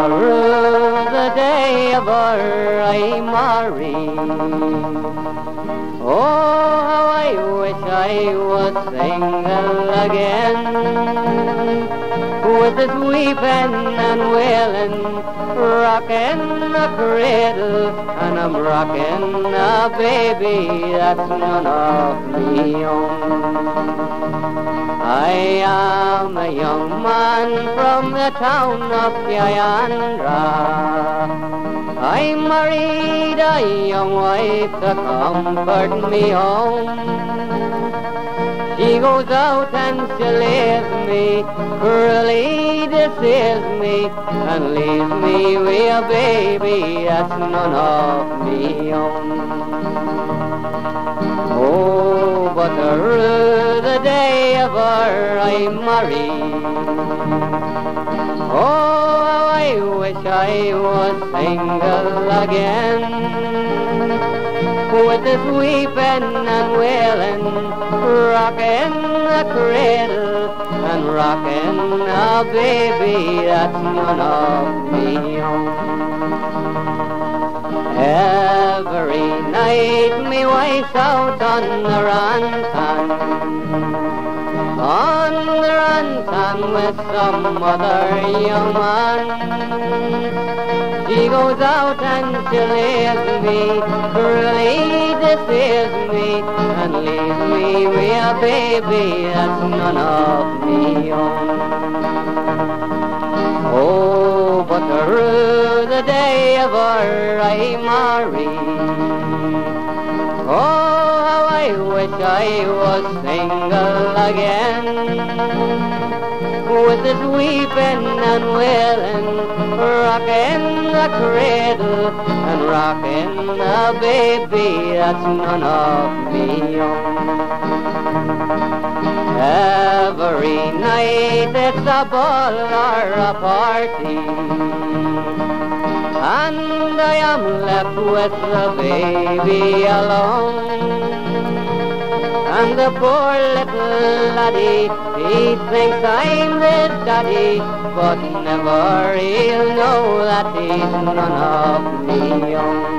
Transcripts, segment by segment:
through the day of I marry. Oh, how I wish I was single again, with this weeping and wailing, rocking a cradle, and I'm rocking a baby that's none of me own. I am a young man from the town of Kiandra. I married a young wife to comfort me home. She goes out and she leaves me, really deceives me, and leaves me with a baby that's none of me own. Oh, but through the day of I marry. Oh, how I wish I was single again, with this weeping and wailing, rocking a cradle and rocking a baby that's none of me own. Every night me wife's out on the rantan, with some other young man. She goes out and she leaves me, really deceives me, and leaves me with a baby that's none of me own. Oh, but through the day of I marry. Oh, how I wish I was single again, with this weeping and wailing, rocking a cradle and rocking a baby that's none of me own. Every night it's a ball or a party, and I am left with the baby alone. And the poor little laddie, he thinks I'm his daddy, but never he'll know that he's none of me own.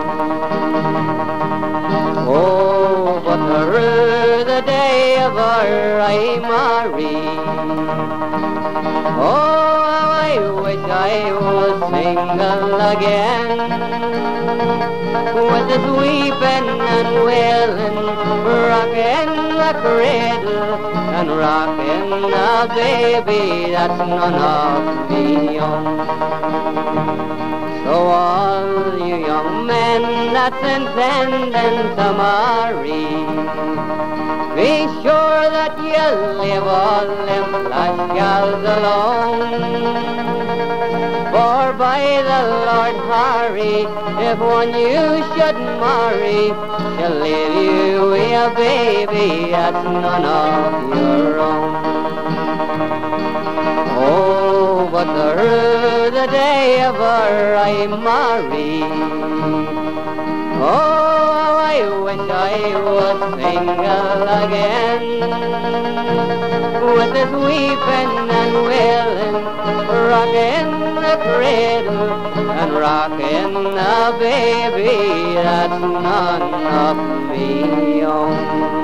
Oh, but through the day of I marry. Oh, how I wish I was single again, with this weeping and wailing, rocking a cradle and rocking a baby that's none of me own. So all you young men that's intending to marry, be sure that you leave all them flash gals alone. For by the Lord Harry, if one you should marry, she'll leave you with a baby that's none of your own. Oh, but through the day of I marry. Oh, how I wish I was single again, with this weeping and wailing, rocking the cradle and rocking a baby that's none of me own.